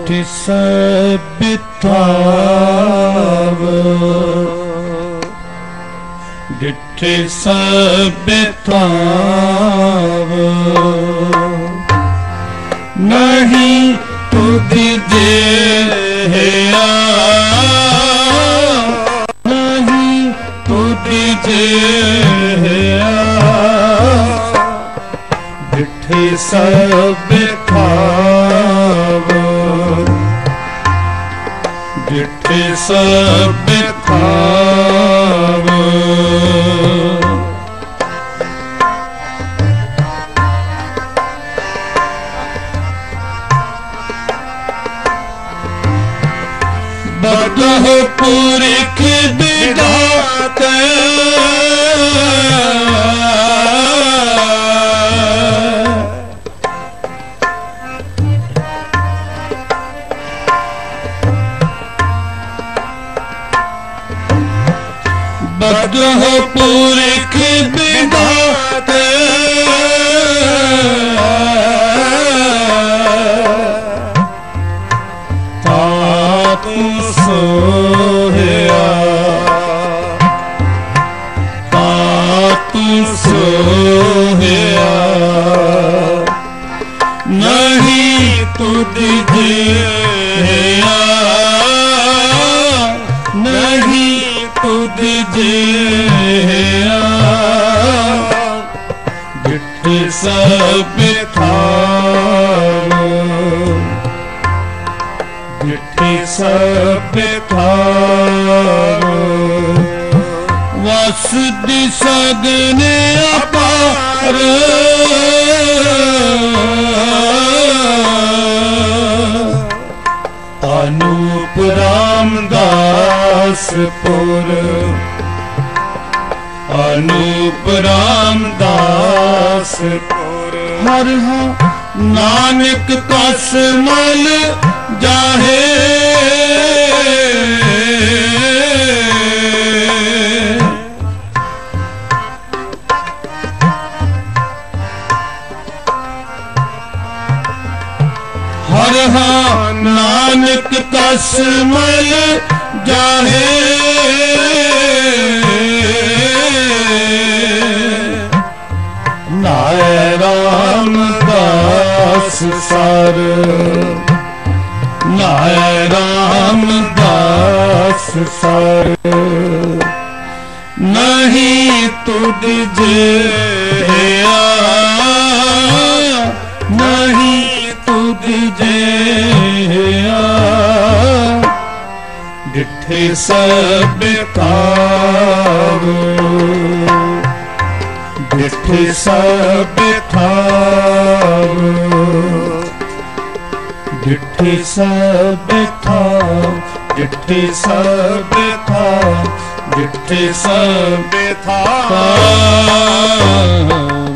डिठि बिथाव डिठि बिथाव नहीं तुझ जेहा नहीं तुझ जेहा डिठि बिथाव डिठि बिथाव बदह पुरख विधात बदह पुरख विधात तातु सोहया तातु सोहया नहीं तुझ जेहा नहीं तुझ जेहा डिठि बिथाव डिठि बिथाव वस दिसगने अपार अनूप रामदासपुर अनूप रामदासपुर हर नानक कस मल जाहे हर नानक कस मल जाहे नाय रामदास सर नाय रामदास सर नहीं तुझ जेहा नहीं तुझ जेहा डिठि बिथाव डिठि बिथाव डिठि बिथाव डिठि बिथाव डिठि बिथाव